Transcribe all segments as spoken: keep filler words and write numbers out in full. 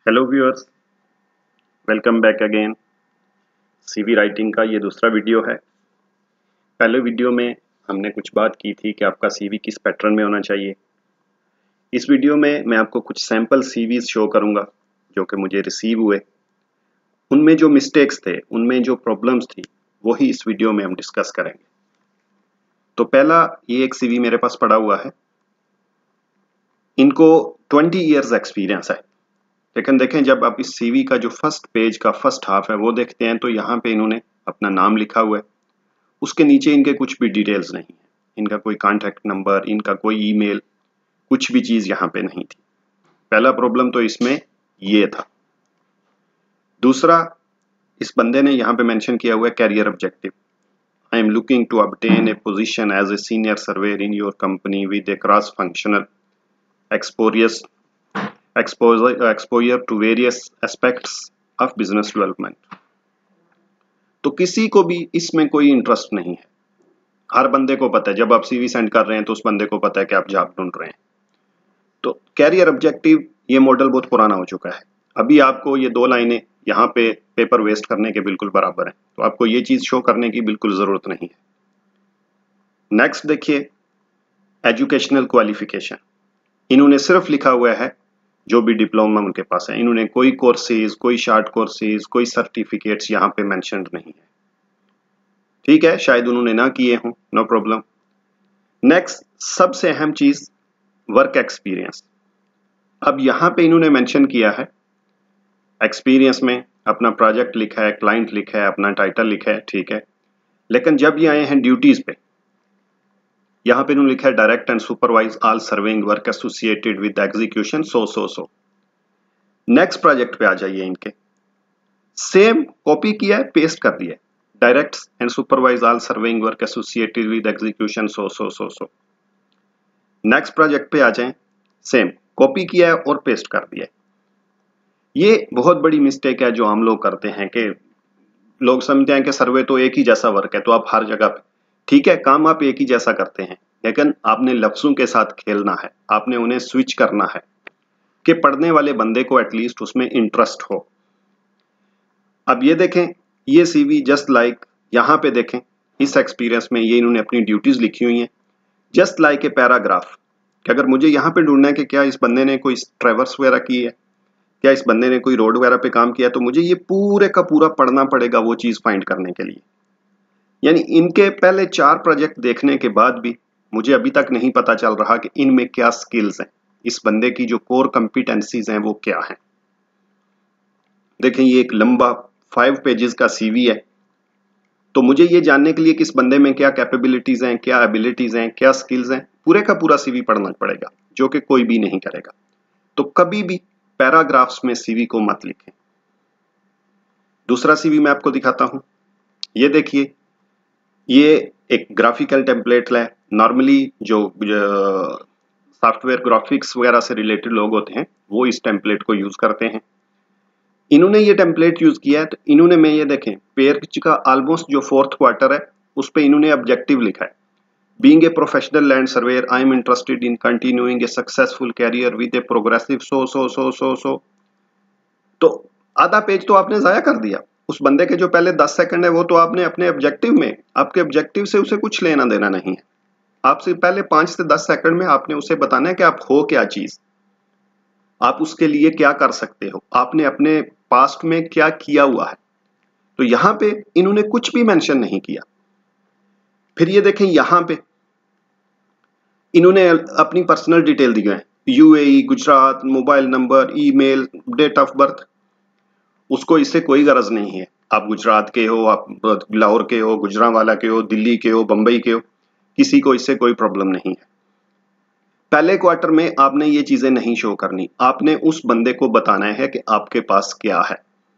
Hello viewers, welcome back again. CV writing का ये दूसरा वीडियो है। पहले वीडियो में हमने कुछ बात की थी कि आपका सीवी किस पैटर्न में होना चाहिए। इस वीडियो में मैं आपको कुछ सैंपल सीवीज शो करूंगा जो कि मुझे रिसीव हुए। उनमें जो मिस्टेक्स थे, उनमें जो प्रॉब्लम्स थी, वही इस वीडियो में हम डिस्कस करेंगे। तो पहला ये एक सीवी मेरे पास पड़ा हुआ है। इनको ट्वेंटी ईयर्स एक्सपीरियंस है। लेकिन देखें, जब आप इस सीवी का जो फर्स्ट पेज का फर्स्ट हाफ है वो देखते हैं तो यहाँ पे इन्होंने अपना नाम लिखा हुआ है। उसके नीचे इनके कुछ भी डिटेल्स नहीं है। इनका कोई कॉन्टैक्ट नंबर, इनका कोई ईमेल, कुछ भी चीज यहाँ पे नहीं थी। पहला प्रॉब्लम तो इसमें ये था। दूसरा, इस बंदे ने यहाँ पे मेंशन किया हुआ है career objective. I am looking to obtain a position as a senior surveyor in your company with a cross functional experience exposure exposure to various aspects of business development. तो किसी को भी इसमें कोई इंटरेस्ट नहीं है। हर बंदे को पता है, जब आप सीवी सेंड कर रहे हैं तो उस बंदे को पता है कि आप जॉब ढूंढ रहे हैं। तो कैरियर ऑब्जेक्टिव, ये मॉडल बहुत पुराना हो चुका है। अभी आपको ये दो लाइनें यहाँ पे पेपर वेस्ट करने के बिल्कुल बराबर है, तो आपको ये चीज शो करने की बिल्कुल जरूरत नहीं है। नेक्स्ट देखिए, एजुकेशनल क्वालिफिकेशन। इन्होंने सिर्फ लिखा हुआ है जो भी डिप्लोमा उनके पास है। इन्होंने कोई कोर्सेज, कोई शॉर्ट कोर्सेज, कोई सर्टिफिकेट्स यहाँ पे मेंशन्ड नहीं है। ठीक है, शायद उन्होंने ना किए हों, नो प्रॉब्लम। नेक्स्ट, सबसे अहम चीज, वर्क एक्सपीरियंस। अब यहाँ पे इन्होंने मेंशन किया है एक्सपीरियंस में अपना प्रोजेक्ट लिखा है, क्लाइंट लिखा है, अपना टाइटल लिखा है, ठीक है। लेकिन जब ये आए हैं ड्यूटीज पे, यहाँ पे इन्होंने लिखा है direct and supervise all serving work associated with execution so so so. Next project पे आ जाइए, इनके सेम कॉपी किया है, पेस्ट कर दिया है, direct and supervise all serving work associated with execution so so so so. Next project पे आ जाएं, सेम कॉपी किया है और पेस्ट कर दिया है। ये बहुत बड़ी मिस्टेक है जो हम लोग करते हैं कि लोग समझते हैं कि सर्वे तो एक ही जैसा वर्क है, तो आप हर जगह पे, ठीक है, काम आप एक ही जैसा करते हैं, लेकिन आपने लफ्जों के साथ खेलना है, आपने उन्हें स्विच करना है कि पढ़ने वाले बंदे को एटलीस्ट उसमें इंटरेस्ट हो। अब ये देखें, ये सीवी जस्ट लाइक, यहाँ पे देखें इस एक्सपीरियंस में ये इन्होंने अपनी ड्यूटीज लिखी हुई हैं जस्ट लाइक ए पैराग्राफ। कि अगर मुझे यहाँ पे ढूंढना है कि क्या इस बंदे ने कोई ट्रेवर्स वगैरह की है, क्या इस बंदे ने कोई रोड वगैरह पे काम किया है, तो मुझे ये पूरे का पूरा पढ़ना पड़ेगा वो चीज फाइंड करने के लिए। यानी इनके पहले चार प्रोजेक्ट देखने के बाद भी मुझे अभी तक नहीं पता चल रहा कि इनमें क्या स्किल्स हैं, इस बंदे की जो कोर कंपिटेंसीज हैं वो क्या हैं। देखें, ये एक लंबा फाइव पेजेस का सीवी है, तो मुझे ये जानने के लिए कि इस बंदे में क्या कैपेबिलिटीज हैं, क्या एबिलिटीज हैं, क्या स्किल्स हैं, पूरे का पूरा सीवी पढ़ना पड़ेगा, जो कि कोई भी नहीं करेगा। तो कभी भी पैराग्राफ्स में सीवी को मत लिखें। दूसरा सीवी मैं आपको दिखाता हूं। ये देखिए, ये एक ग्राफिकल टेम्पलेट है। नॉर्मली जो सॉफ्टवेयर ग्राफिक्स वगैरह से रिलेटेड लोग होते हैं वो इस टेम्पलेट को यूज करते हैं। इन्होंने ये टेम्पलेट यूज किया है, तो इन्होंने, में ये देखें, पेज का ऑलमोस्ट जो फोर्थ क्वार्टर है उस पे इन्होंने ऑब्जेक्टिव लिखा है, being a professional land surveyor I am interested in continuing a successful career with a progressive so so so so so. तो आधा पेज तो आपने जाया कर दिया। उस बंदे के जो पहले दस सेकंड है वो तो आपने अपने ऑब्जेक्टिव में, आपके ऑब्जेक्टिव से उसे कुछ लेना देना नहीं है। आपसे पहले पांच से दस सेकंड में आपने उसे बताना है कि आप हो क्या चीज, आप उसके लिए क्या कर सकते हो, आपने अपने पास्ट में क्या किया हुआ है। तो यहां पे इन्होंने कुछ भी मेंशन नहीं किया। फिर ये देखें, यहां पे इन्होंने अपनी पर्सनल डिटेल दी है, UAE, Gujarat, mobile number, email, date of birth. उसको इससे कोई गरज नहीं है आप गुजरात के हो, आप लाहौर के हो, गुजरांवाला के हो, दिल्ली के हो, बंबई के हो, किसी को इससे कोई प्रॉब्लम नहीं है। पहले क्वार्टर में आपने ये चीजें नहीं शो करनी, आपने उस बंदे को बताना है कि आपके पास क्या है।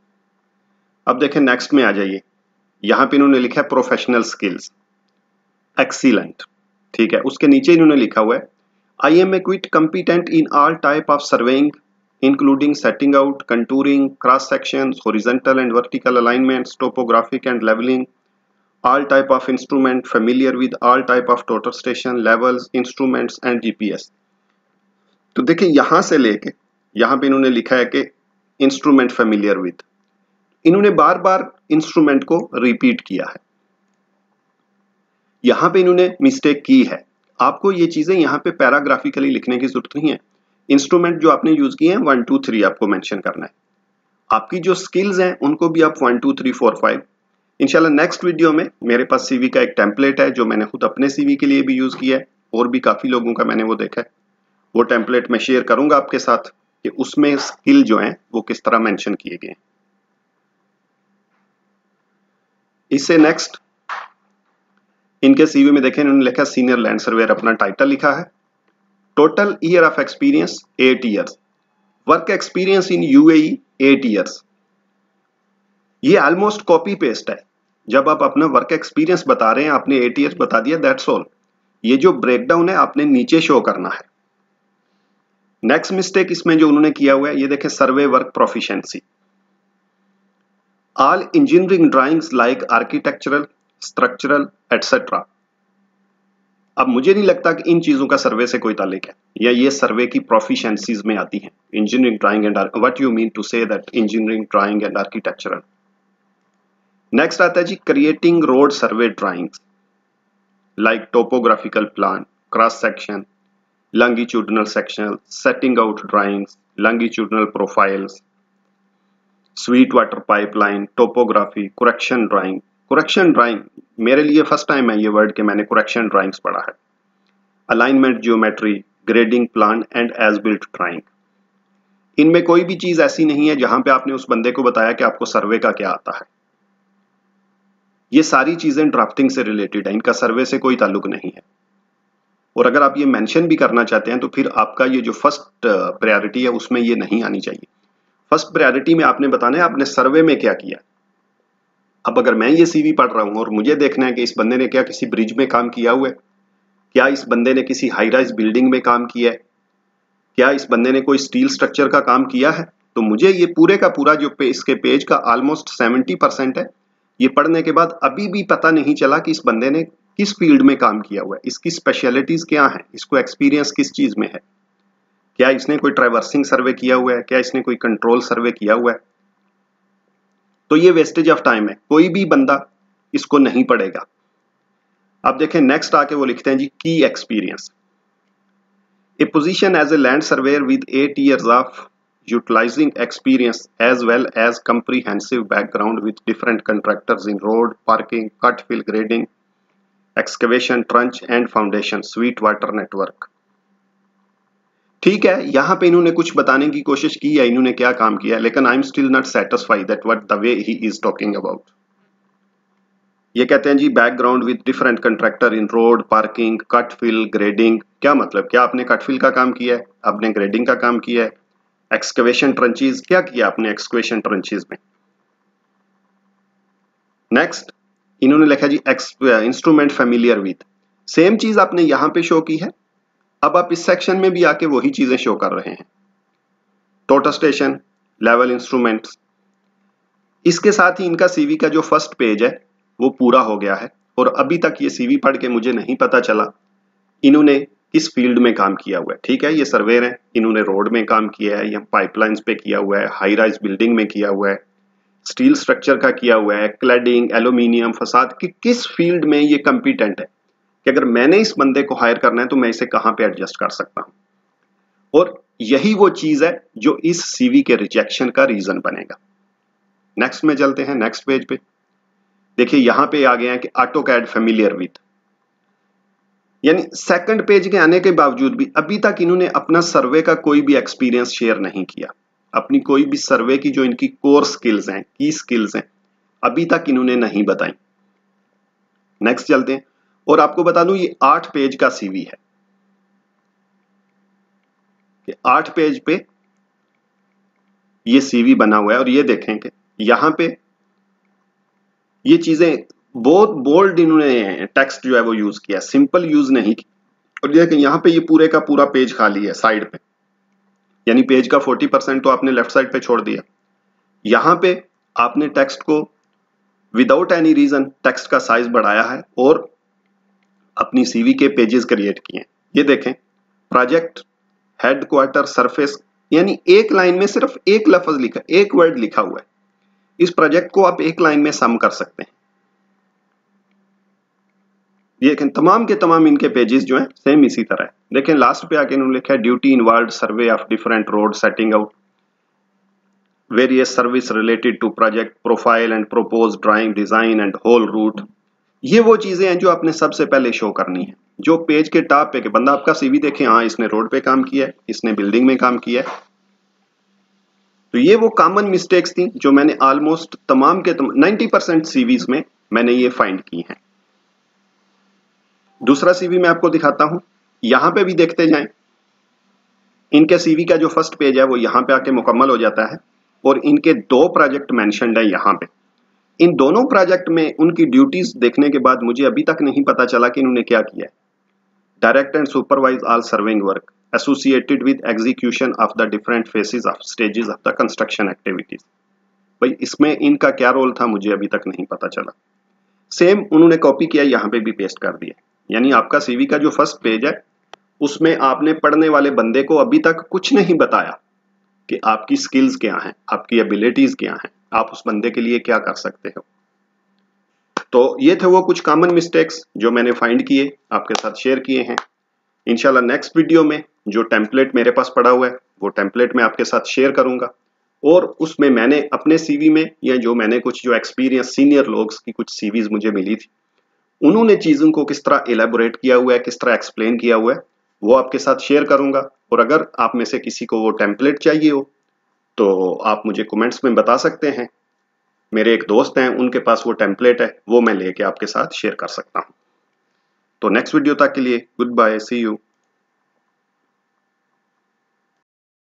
अब देखें, नेक्स्ट में आ जाइए। यहां पे इन्होंने लिखा है प्रोफेशनल स्किल्स, एक्सीलेंट, ठीक है। उसके नीचे इन्होंने लिखा हुआ है I am equipped competent in all type of surveying including setting out, contouring, cross sections, horizontal and vertical alignments, topographic and leveling, all type of instrument, familiar with all type of total station, levels, instruments and G P S। तो देखिए, यहां से लेके यहां पे इन्होंने लिखा है कि इंस्ट्रूमेंट फेमिलियर विद, इन्होंने बार बार इंस्ट्रूमेंट को रिपीट किया है। यहां पे इन्होंने मिस्टेक की है। आपको ये चीजें यहाँ पे पैराग्राफिकली लिखने की जरूरत नहीं है। इंस्ट्रूमेंट जो आपने यूज किए हैं वन टू थ्री आपको मेंशन करना है। आपकी जो स्किल्स हैं उनको भी आप one two three four five. इंशाल्लाह नेक्स्ट वीडियो में मेरे पास सीवी का एक टेम्पलेट है जो मैंने खुद अपने सीवी के लिए भी यूज किया है और भी काफी लोगों का मैंने वो देखा है। वो टेम्पलेट मैं शेयर करूंगा आपके साथ कि उसमें स्किल जो है वो किस तरह मेंशन किए गए। इससे नेक्स्ट इनके सीवी में देखें, इन्होंने लिखा सीनियर लैंड सर्वेयर, अपना टाइटल लिखा है। Total year of experience eight years, work experience in UAE eight years. ये ऑलमोस्ट कॉपी पेस्ट है। जब आप अपना वर्क एक्सपीरियंस बता रहे हैं आपने एट ईयर्स बता दिया, दैट्स ऑल। ये जो ब्रेकडाउन है आपने नीचे शो करना है। नेक्स्ट मिस्टेक इसमें जो उन्होंने किया हुआ है ये देखें, survey work proficiency. All engineering drawings like architectural, structural etcetera. अब मुझे नहीं लगता कि इन चीजों का सर्वे से कोई ताल्लुक है या ये सर्वे की प्रोफिशिएंसीज में आती हैं। Engineering drawing and what you mean to say that engineering drawing and architectural. Next आता है जी creating road survey drawings like topographical plan, cross section, longitudinal sectional, setting out drawings, longitudinal profiles, sweet water pipeline, topography, correction drawing। correction drawing मेरे लिए first time है ये word के मैंने correction drawings पढ़ा है। alignment geometry, grading plan and as built drawing। इनमें कोई भी चीज ऐसी नहीं है जहां पे आपने उस बंदे को बताया कि आपको सर्वे का क्या आता है। ये सारी चीजें ड्राफ्टिंग से रिलेटेड है, इनका सर्वे से कोई ताल्लुक नहीं है। और अगर आप ये मेंशन भी करना चाहते हैं तो फिर आपका ये जो फर्स्ट प्रायोरिटी है उसमें ये नहीं आनी चाहिए। फर्स्ट प्रायोरिटी में आपने बताना है आपने सर्वे में क्या किया। अब अगर मैं ये सीवी पढ़ रहा हूं और मुझे देखना है कि इस बंदे ने क्या किसी ब्रिज में काम किया हुआ है, क्या इस बंदे ने किसी हाई राइज बिल्डिंग में काम किया है, क्या इस बंदे ने कोई स्टील स्ट्रक्चर का काम किया है, तो मुझे ये पूरे का पूरा जो पे, इसके पेज का ऑलमोस्ट सेवेंटी परसेंट है, ये पढ़ने के बाद अभी भी पता नहीं चला कि इस बंदे ने किस फील्ड में काम किया हुआ है, इसकी स्पेशलिटीज क्या है, इसको एक्सपीरियंस किस चीज में है, क्या इसने कोई ट्रैवर्सिंग सर्वे किया हुआ है, क्या इसने कोई कंट्रोल सर्वे किया हुआ है। तो ये वेस्टेज ऑफ टाइम है, कोई भी बंदा इसको नहीं पढ़ेगा। अब देखें नेक्स्ट आके वो लिखते हैं जी की experience. A position as a land surveyor with eight years of utilizing experience as well as comprehensive background with different contractors in road, parking, cut fill, grading, excavation, trench and foundation, sweet water network। ठीक है, यहां पे इन्होंने कुछ बताने की कोशिश की है इन्होंने क्या काम किया, लेकिन I am still not satisfied that what the way he is talking about. ये कहते हैं जी background with different contractor in road, parking, cut fill, grading. क्या मतलब, क्या आपने कट फिल का काम किया है, आपने ग्रेडिंग का काम किया है, एक्सकवेशन ट्रंचेस क्या किया आपने एक्सकवेशन ट्रंचेस में। नेक्स्ट इन्होंने लिखा जी इंस्ट्रूमेंट फेमिलियर विद, सेम चीज आपने यहां पे शो की है। अब आप इस सेक्शन में भी आके वही चीजें शो कर रहे हैं। Total station, level instruments. इसके साथ ही इनका सीवी का जो फर्स्ट पेज है वो पूरा हो गया है और अभी तक ये सीवी पढ़ के मुझे नहीं पता चला इन्होंने किस फील्ड में काम किया हुआ है। ठीक है, ये सर्वेयर है, इन्होंने रोड में काम किया है या पाइपलाइंस पे किया हुआ है, हाई राइज बिल्डिंग में किया हुआ है, स्टील स्ट्रक्चर का किया हुआ है, क्लैडिंग, एल्यूमिनियम, फसाद की किस फील्ड में ये कंपिटेंट है कि अगर मैंने इस बंदे को हायर करना है तो मैं इसे कहां पे एडजस्ट कर सकता हूं। और यही वो चीज है जो इस सीवी के रिजेक्शन का रीजन बनेगा। नेक्स्ट में चलते हैं, नेक्स्ट पेज पे देखिए यहां पे आ गया है कि ऑटोकैड फेमिलियर विद, यानी सेकंड पेज के आने के बावजूद भी अभी तक इन्होंने अपना सर्वे का कोई भी एक्सपीरियंस शेयर नहीं किया, अपनी कोई भी सर्वे की जो इनकी कोर स्किल्स हैं, की स्किल्स हैं, अभी तक इन्होंने नहीं बताई। नेक्स्ट चलते हैं और आपको बता दूं ये आठ पेज का सीवी है, कि आठ पेज पे ये सीवी बना हुआ है और ये देखें कि यहां पे ये चीजें बहुत बोल्ड इन्होंने टेक्स्ट जो है वो यूज किया, सिंपल यूज नहीं की। और देखिए यहाँ पे ये पूरे का पूरा पेज खाली है साइड पे, यानी पेज का चालीस परसेंट तो आपने लेफ्ट साइड पे छोड़ दिया। यहाँ पे आपने टेक्स्ट को विदाउट एनी रीजन टेक्स्ट का साइज बढ़ाया है और अपनी सीवी के पेजेस क्रिएट किए हैं। ये देखें, प्रोजेक्ट, हेडक्वार्टर, सरफेस, यानी एक लाइन में सिर्फ एक लफ्ज लिखा, एक वर्ड लिखा हुआ है। इस प्रोजेक्ट को आप एक लाइन में सम कर सकते हैं। ये तमाम के तमाम इनके पेजेस जो हैं सेम इसी तरह है। देखें लास्ट पे आके इन्होंने लिखा है duty involve survey of different road setting out various service related to project profile and propose drawing design and whole route. ये वो चीजें हैं जो आपने सबसे पहले शो करनी है। जो पेज के टॉप पे के बंदा आपका सीवी देखे, हाँ इसने रोड पे काम किया है, इसने बिल्डिंग में काम किया है। तो ये वो कॉमन मिस्टेक्स थी जो मैंने ऑलमोस्ट तमाम के तमाम नाइन्टी परसेंट सीवीज में मैंने ये फाइंड की हैं। दूसरा सीवी मैं आपको दिखाता हूं, यहां पे भी देखते जाएं। इनके सीवी का जो फर्स्ट पेज है वो यहां पे आके मुकम्मल हो जाता है और इनके दो प्रोजेक्ट मेंशन्ड है यहां पे। इन दोनों प्रोजेक्ट में उनकी ड्यूटीज देखने के बाद मुझे अभी तक नहीं पता चला कि इन्होंने क्या किया है। Direct and supervise all serving work associated with execution of the different phases of stages of the construction activities. भाई इसमें इनका क्या रोल था मुझे अभी तक नहीं पता चला। सेम उन्होंने कॉपी किया, यहाँ पे भी पेस्ट कर दिया। यानी आपका सीवी का जो फर्स्ट पेज है उसमें आपने पढ़ने वाले बंदे को अभी तक कुछ नहीं बताया कि आपकी स्किल्स क्या हैं, आपकी एबिलिटीज क्या हैं, आप उस बंदे के लिए क्या कर सकते हो। तो ये थे वो कुछ कॉमन मिस्टेक्स जो मैंने फाइंड किए, आपके साथ शेयर किए हैं। इंशाल्लाह नेक्स्ट वीडियो में जो टेम्पलेट मेरे पास पड़ा हुआ है वो टेम्पलेट मैं आपके साथ शेयर करूंगा और उसमें मैंने अपने सीवी में या जो मैंने कुछ जो एक्सपीरियंस सीनियर लोग की कुछ सीवीज मुझे मिली थी उन्होंने चीजों को किस तरह एलेबोरेट किया हुआ है, किस तरह एक्सप्लेन किया हुआ है, वो आपके साथ शेयर करूंगा। और अगर आप में से किसी को वो टेम्पलेट चाहिए हो तो आप मुझे कमेंट्स में बता सकते हैं। मेरे एक दोस्त हैं उनके पास वो टेम्पलेट है, वो मैं लेके आपके साथ शेयर कर सकता हूं। तो नेक्स्ट वीडियो तक के लिए गुड बाय, सी यू।